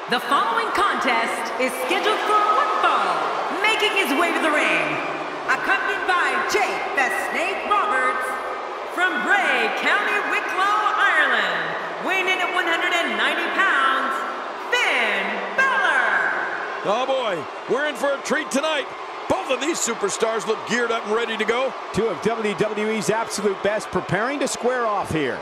The following contest is scheduled for one fall, making his way to the ring, accompanied by Jake the Snake Roberts from Bray, County Wicklow, Ireland, weighing in at 190 pounds, Finn Balor. Oh boy, we're in for a treat tonight. Both of these superstars look geared up and ready to go. Two of WWE's absolute best preparing to square off here.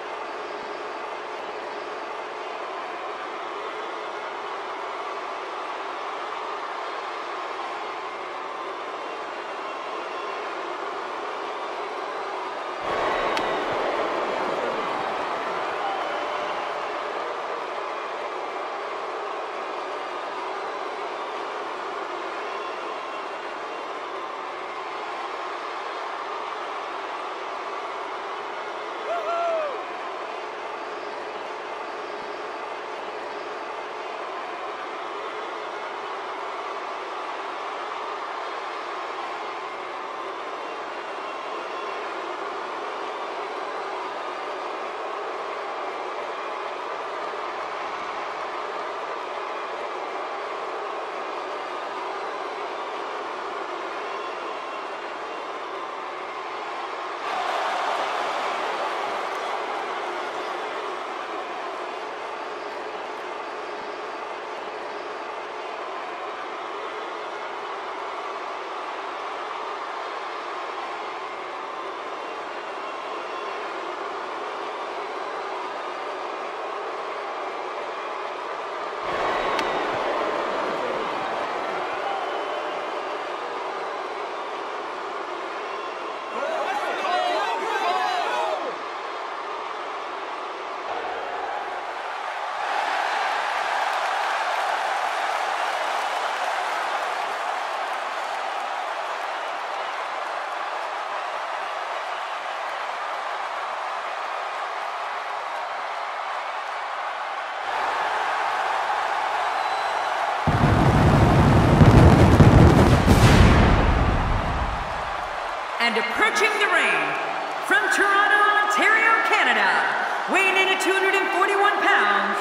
And approaching the ring, from Toronto, Ontario, Canada, weighing in at 241 pounds,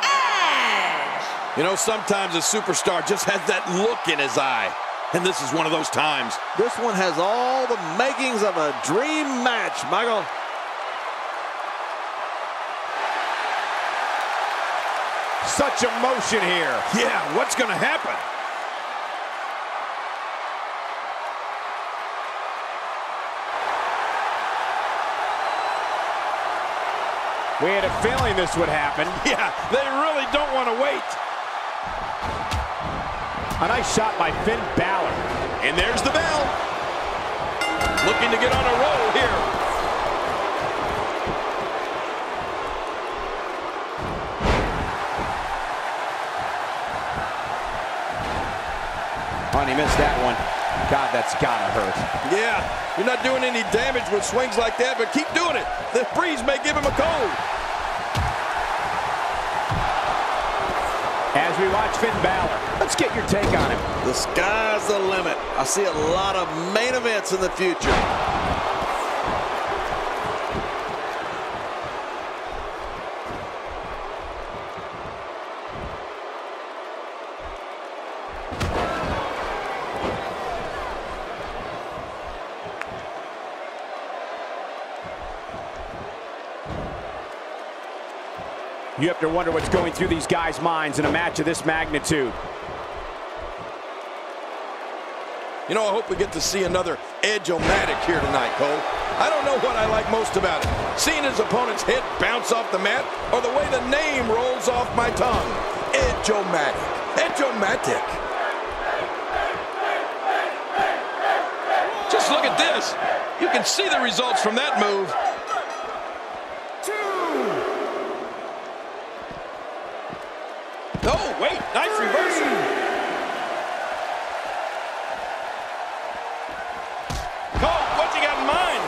Edge! You know, sometimes a superstar just has that look in his eye. And this is one of those times. This one has all the makings of a dream match, Michael. Such emotion here. Yeah, what's going to happen? We had a feeling this would happen. Yeah, they really don't want to wait. A nice shot by Finn Balor. And there's the bell. Looking to get on a roll here. Oh, and he missed that one. God, that's gotta hurt. Yeah, you're not doing any damage with swings like that, but keep doing it. The breeze may give him a cold. As we watch Finn Balor, let's get your take on him. The sky's the limit. I see a lot of main events in the future. You have to wonder what's going through these guys' minds in a match of this magnitude. You know, I hope we get to see another Edge-O-Matic here tonight, Cole. I don't know what I like most about it. Seeing his opponent's head bounce off the mat, or the way the name rolls off my tongue. Edge-O-Matic. Edge-O-Matic. Just look at this. You can see the results from that move. Oh, wait, nice reversal. Cole, what's he got in mind?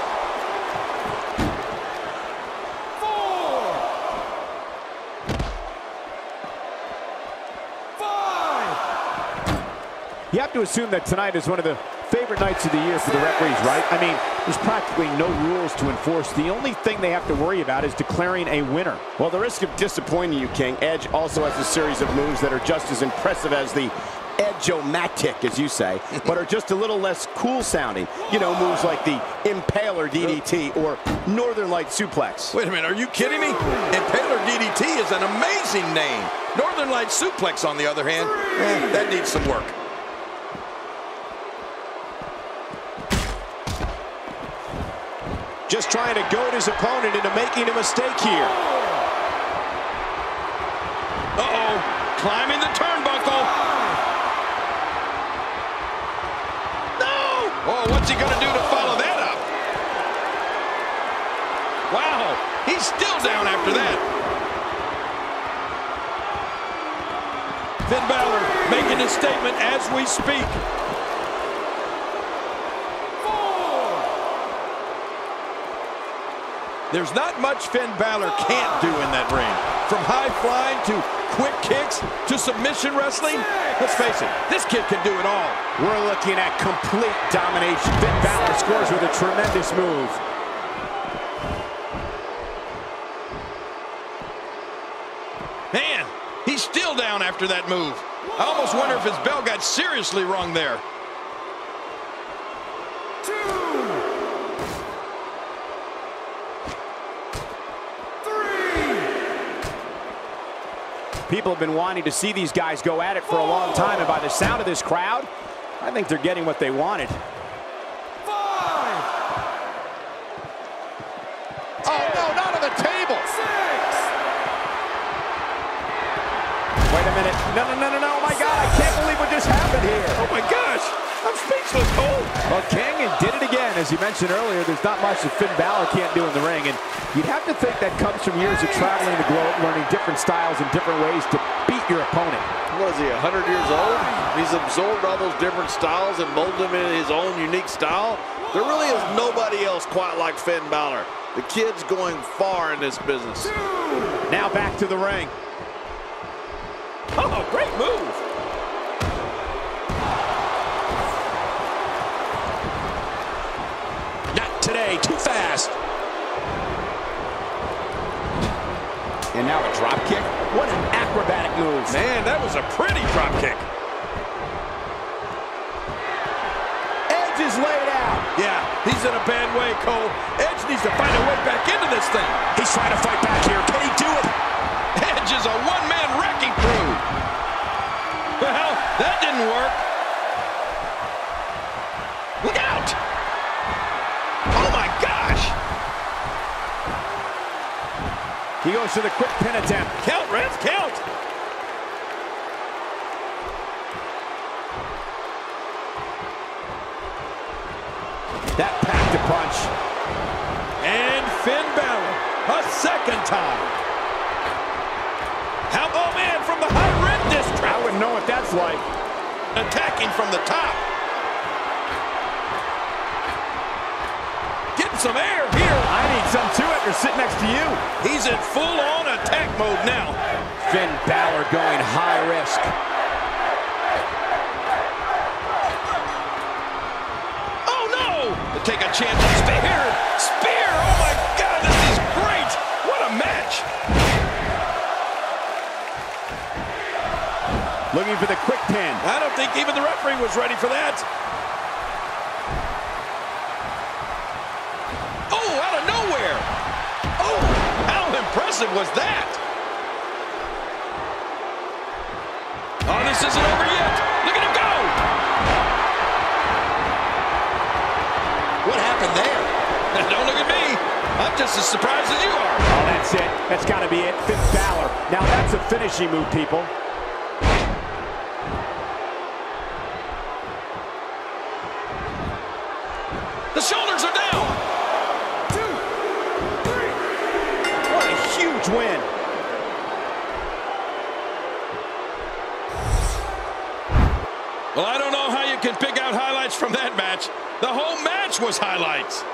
4, 5. You have to assume that tonight is one of the favorite nights of the year for the referees, right? I mean, There's practically no rules to enforce. The only thing they have to worry about is declaring a winner. Well, the risk of disappointing you, King, Edge also has a series of moves that are just as impressive as the Edge-o-matic, as you say, but are just a little less cool sounding. You know, moves like the Impaler DDT or Northern Light Suplex. Wait a minute, are you kidding me? Impaler DDT is an amazing name. Northern Light Suplex, on the other hand, that needs some work. Just trying to goad his opponent into making a mistake here. Uh-oh, climbing the turnbuckle. Oh, what's he going to do to follow that up? Wow, he's still down after that. Finn Balor making his statement as we speak. There's not much Finn Balor can't do in that ring. From high flying to quick kicks to submission wrestling. Let's face it, this kid can do it all. We're looking at complete domination. Finn Balor scores with a tremendous move. Man, he's still down after that move. I almost wonder if his bell got seriously wrong there. People have been wanting to see these guys go at it for a long time, and by the sound of this crowd, I think they're getting what they wanted. 5. Oh, no, not on the table. 6. Wait a minute. No. Oh, my God. I can't believe what just happened here. Oh, my gosh. I'm speechless, Cole. Well, King did it again. As you mentioned earlier, there's not much that Finn Balor can't do in the ring, and you'd have to think that comes from years of traveling the globe, learning different styles and different ways to beat your opponent. What is he, 100 years old? He's absorbed all those different styles and molded them into his own unique style. There really is nobody else quite like Finn Balor. The kid's going far in this business. Now back to the ring. Oh, great move. Not today, too fast. And now a drop kick. What an acrobatic move. Man, that was a pretty drop kick. Edge is laid out. Yeah, he's in a bad way, Cole. Edge needs to find a way back into this thing. He's trying to fight back here. Can he do it? Edge is a one-man wrecking crew. Well, that didn't work. Look out! Oh, my gosh! He goes to the quick pin attempt. Count, Ref, count! That packed a punch. And Finn Balor, a second time. How, oh man, from the high red district. I wouldn't know what that's like. Attacking from the top. Getting some air here. I need some to it, or sit next to you. He's in full-on attack mode now. Finn Balor going high risk. Oh no! Take a chance. Spear! Spear! Oh my God, this is great! What a match! Looking for the quick pin. I don't think even the referee was ready for that. Oh, out of nowhere! Oh, how impressive was that? Oh, this isn't over yet. Look at him go! What happened there? Don't look at me. I'm just as surprised as you are. Oh, that's it. That's got to be it. Finn Balor. Now that's a finishing move, people. The shoulders are down. 2, 3. What a huge win. Well, I don't know how you can pick out highlights from that match. The whole match was highlights.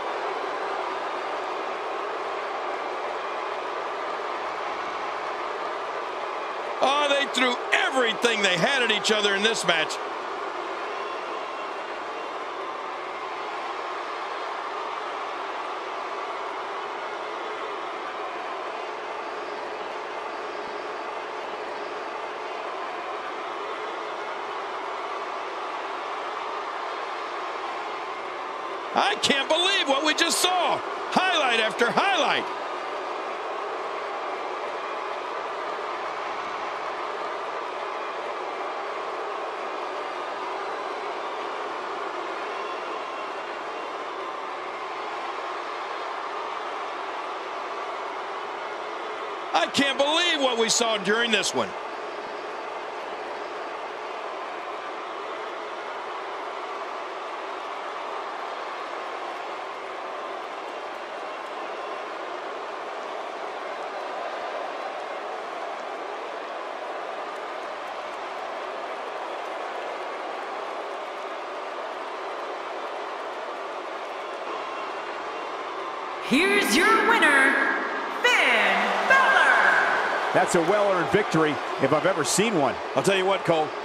Oh, they threw everything they had at each other in this match. I can't believe what we just saw. Highlight after highlight. I can't believe what we saw during this one. Here's your winner, Finn Balor. That's a well-earned victory if I've ever seen one. I'll tell you what, Cole,